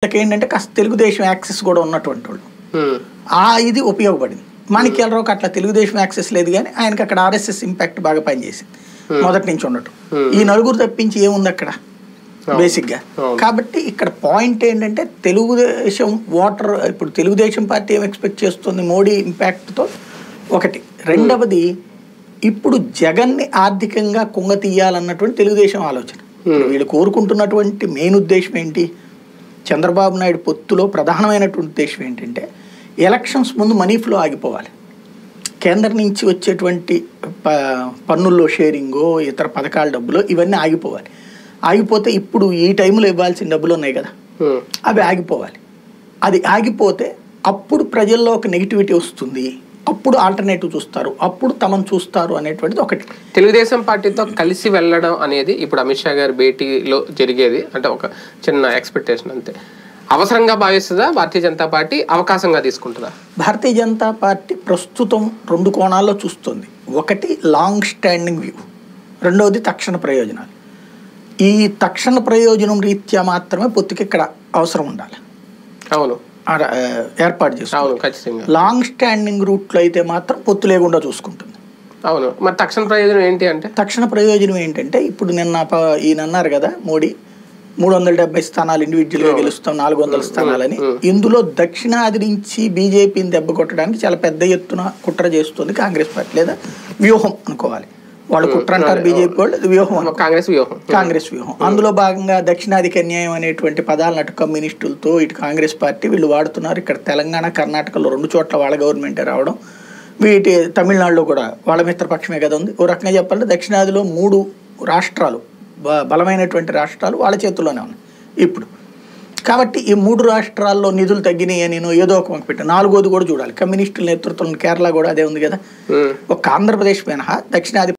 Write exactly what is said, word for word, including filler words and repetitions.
వీళ్ళకేంటంటే కాస్త తెలుగుదేశం యాక్సెస్ కూడా ఉన్నటువంటి వాళ్ళు ఆ ఇది ఉపయోగపడింది. మాణిక్యాలరావుకి అట్లా తెలుగుదేశం యాక్సెస్ లేదు, కానీ ఆయనకి అక్కడ ఆర్ఎస్ఎస్ ఇంపాక్ట్ బాగా పనిచేసింది మొదటి నుంచి ఉండటం. ఈ నలుగురు తప్పించి ఏముంది అక్కడ బేసిక్గా. కాబట్టి ఇక్కడ పాయింట్ ఏంటంటే తెలుగుదేశం ఓటర్ ఇప్పుడు తెలుగుదేశం పార్టీ ఏం ఎక్స్పెక్ట్ చేస్తుంది మోడీ ఇంపాక్ట్తో ఒకటి. రెండవది ఇప్పుడు జగన్ని ఆర్థికంగా కుంగ తీయాలన్నటువంటి తెలుగుదేశం ఆలోచన. వీళ్ళు కోరుకుంటున్నటువంటి మెయిన్ ఉద్దేశం ఏంటి, చంద్రబాబు నాయుడు పొత్తులో ప్రధానమైనటువంటి ఉద్దేశం ఏంటంటే ఎలక్షన్స్ ముందు మనీ ఫ్లో ఆగిపోవాలి, కేంద్రం నుంచి వచ్చేటువంటి ప పన్నుల్లో షేరింగో ఇతర పథకాల డబ్బులు ఇవన్నీ ఆగిపోవాలి. ఆగిపోతే ఇప్పుడు ఈ టైంలో ఇవ్వాల్సిన డబ్బులు ఉన్నాయి కదా అవి ఆగిపోవాలి. అది ఆగిపోతే అప్పుడు ప్రజల్లో ఒక నెగిటివిటీ వస్తుంది, అప్పుడు ఆల్టర్నేటివ్ చూస్తారు, అప్పుడు తమను చూస్తారు అనేటువంటిది ఒకటి. తెలుగుదేశం పార్టీతో కలిసి వెళ్ళడం అనేది ఇప్పుడు అమిత్ షా గారి భేటీలో జరిగేది అంటే ఒక చిన్న ఎక్స్పెక్టేషన్ అంతే. అవసరంగా భావిస్తుందా భారతీయ జనతా పార్టీ, అవకాశంగా తీసుకుంటుందా? భారతీయ జనతా పార్టీ ప్రస్తుతం రెండు కోణాల్లో చూస్తుంది. ఒకటి లాంగ్ స్టాండింగ్ వ్యూ, రెండవది తక్షణ ప్రయోజనాలు. ఈ తక్షణ ప్రయోజనం రీత్యా మాత్రమే పొత్తుకి ఇక్కడ అవసరం ఉండాలి, అవును ఏర్పాటు చేసుకోవాలి. లాంగ్ స్టాండింగ్ రూట్లో అయితే మాత్రం పొత్తు లేకుండా చూసుకుంటుంది. అవును, మరి తక్షణ ప్రయోజనం ఏంటి అంటే తక్షణ ప్రయోజనం ఏంటంటే ఇప్పుడు నిన్న ఈయన అన్నారు కదా మోడీ మూడు వందల డెబ్బై స్థానాలు ఇండివిజువల్గా గెలుస్తాం, నాలుగు వందల స్థానాలని. ఇందులో దక్షిణాది నుంచి బీజేపీని దెబ్బ కొట్టడానికి చాలా పెద్ద ఎత్తున కుట్ర చేస్తుంది కాంగ్రెస్ పార్టీ, లేదా వ్యూహం అనుకోవాలి. వాళ్ళు కుట్ర అంటారు బీజేపీ వాళ్ళు, వ్యూహం కాంగ్రెస్ వ్యూహం కాంగ్రెస్ వ్యూహం. అందులో భాగంగా దక్షిణాదికి అన్యాయం అనేటువంటి పదాలను అటు కమ్యూనిస్టులతో ఇటు కాంగ్రెస్ పార్టీ వీళ్ళు వాడుతున్నారు. ఇక్కడ తెలంగాణ కర్ణాటకలో రెండు చోట్ల వాళ్ళ గవర్నమెంటే రావడం, వీటి తమిళనాడులో కూడా వాళ్ళ మిత్రపక్షమే కదా ఉంది. ఓ రకంగా చెప్పాలంటే దక్షిణాదిలో మూడు రాష్ట్రాలు బలమైనటువంటి రాష్ట్రాలు వాళ్ళ చేతుల్లోనే ఉన్నాయి ఇప్పుడు. కాబట్టి ఈ మూడు రాష్ట్రాల్లో నిధులు తగ్గినాయి నేను ఏదో ఒక వంక పెట్టాను. నాలుగోది కూడా చూడాలి, కమ్యూనిస్టుల నేతృత్వం కేరళ కూడా అదే ఉంది కదా. ఒక ఆంధ్రప్రదేశ్ మినహా దక్షిణాది